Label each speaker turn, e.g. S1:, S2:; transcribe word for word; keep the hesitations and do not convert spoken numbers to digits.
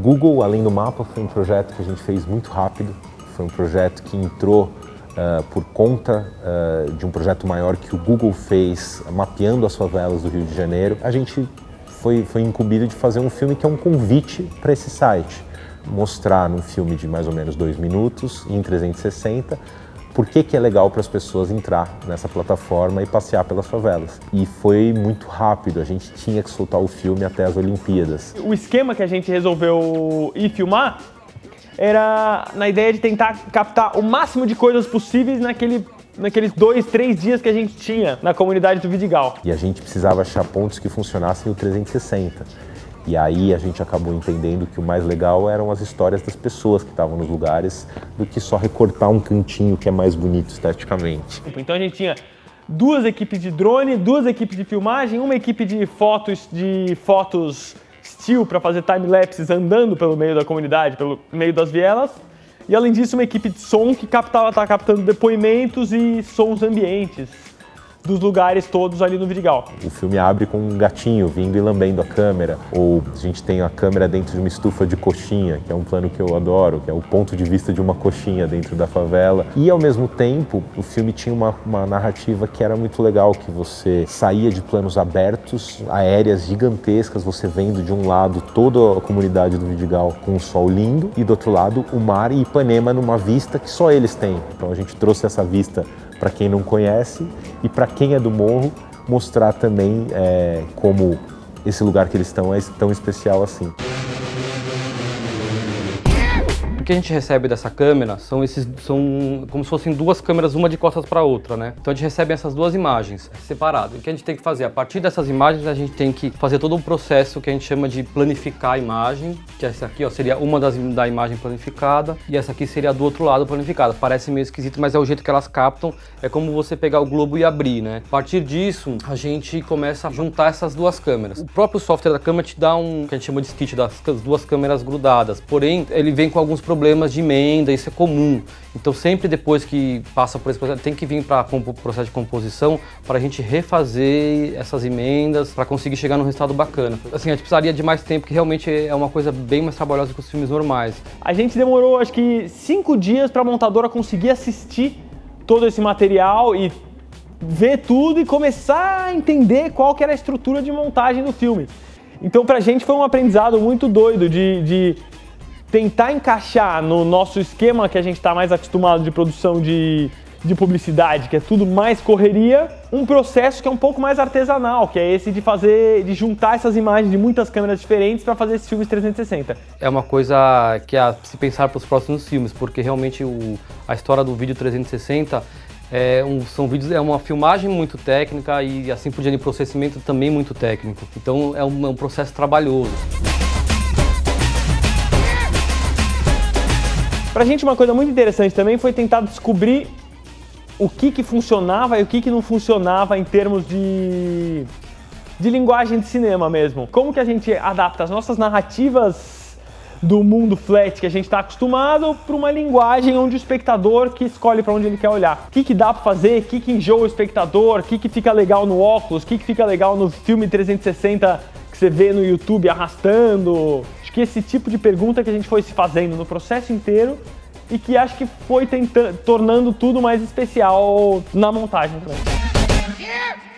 S1: Google, além do mapa, foi um projeto que a gente fez muito rápido. Foi um projeto que entrou uh, por conta uh, de um projeto maior que o Google fez, mapeando as favelas do Rio de Janeiro. A gente foi, foi incumbido de fazer um filme que é um convite para esse site. Mostrar num filme de mais ou menos dois minutos, em trezentos e sessenta, por que que é legal para as pessoas entrar nessa plataforma e passear pelas favelas. E foi muito rápido, a gente tinha que soltar o filme até as Olimpíadas.
S2: O esquema que a gente resolveu ir filmar era na ideia de tentar captar o máximo de coisas possíveis naquele, naqueles dois, três dias que a gente tinha na comunidade do Vidigal.
S1: E a gente precisava achar pontos que funcionassem o trezentos e sessenta. E aí a gente acabou entendendo que o mais legal eram as histórias das pessoas que estavam nos lugares do que só recortar um cantinho que é mais bonito esteticamente.
S2: Então a gente tinha duas equipes de drone, duas equipes de filmagem, uma equipe de fotos, de fotos still para fazer time-lapses andando pelo meio da comunidade, pelo meio das vielas. E além disso uma equipe de som que captava, tá captando depoimentos e sons ambientes dos lugares todos ali no Vidigal.
S1: O filme abre com um gatinho vindo e lambendo a câmera, ou a gente tem a câmera dentro de uma estufa de coxinha, que é um plano que eu adoro, que é o ponto de vista de uma coxinha dentro da favela. E ao mesmo tempo, o filme tinha uma, uma narrativa que era muito legal, que você saía de planos abertos, aéreas gigantescas, você vendo de um lado toda a comunidade do Vidigal com um sol lindo, e do outro lado o mar e Ipanema numa vista que só eles têm. Então a gente trouxe essa vista para quem não conhece e para quem é do morro, mostrar também é, como esse lugar que eles estão é tão especial assim.
S3: O que a gente recebe dessa câmera são esses, são como se fossem duas câmeras, uma de costas para a outra, né? Então a gente recebe essas duas imagens separadas. O que a gente tem que fazer? A partir dessas imagens a gente tem que fazer todo um processo que a gente chama de planificar a imagem, que essa aqui, ó, seria uma das da imagem planificada e essa aqui seria do outro lado planificada. Parece meio esquisito, mas é o jeito que elas captam. É como você pegar o globo e abrir, né? A partir disso a gente começa a juntar essas duas câmeras. O próprio software da câmera te dá um que a gente chama de stitch das duas câmeras grudadas. Porém ele vem com alguns problemas problemas de emenda, isso é comum. Então sempre depois que passa por esse processo, tem que vir para o processo de composição para a gente refazer essas emendas para conseguir chegar num resultado bacana. Assim, a gente precisaria de mais tempo, que realmente é uma coisa bem mais trabalhosa que os filmes normais.
S2: A gente demorou acho que cinco dias para a montadora conseguir assistir todo esse material e ver tudo e começar a entender qual que era a estrutura de montagem do filme. Então pra gente foi um aprendizado muito doido de, de tentar encaixar no nosso esquema que a gente está mais acostumado de produção de, de publicidade, que é tudo mais correria, um processo que é um pouco mais artesanal, que é esse de fazer, de juntar essas imagens de muitas câmeras diferentes para fazer esses filmes trezentos e sessenta.
S3: É uma coisa que é a se pensar para os próximos filmes, porque realmente o, a história do vídeo trezentos e sessenta é, um, são vídeos, é uma filmagem muito técnica e assim por diante, processamento também muito técnico. Então é um, é um processo trabalhoso.
S2: Pra gente uma coisa muito interessante também foi tentar descobrir o que que funcionava e o que que não funcionava em termos de, de linguagem de cinema mesmo. Como que a gente adapta as nossas narrativas do mundo flat que a gente está acostumado para uma linguagem onde o espectador que escolhe para onde ele quer olhar. O que que dá para fazer, o que que enjoa o espectador, o que que fica legal no óculos, o que que fica legal no filme trezentos e sessenta que você vê no YouTube arrastando. Que esse tipo de pergunta que a gente foi se fazendo no processo inteiro e que acho que foi tentando, tornando tudo mais especial na montagem também.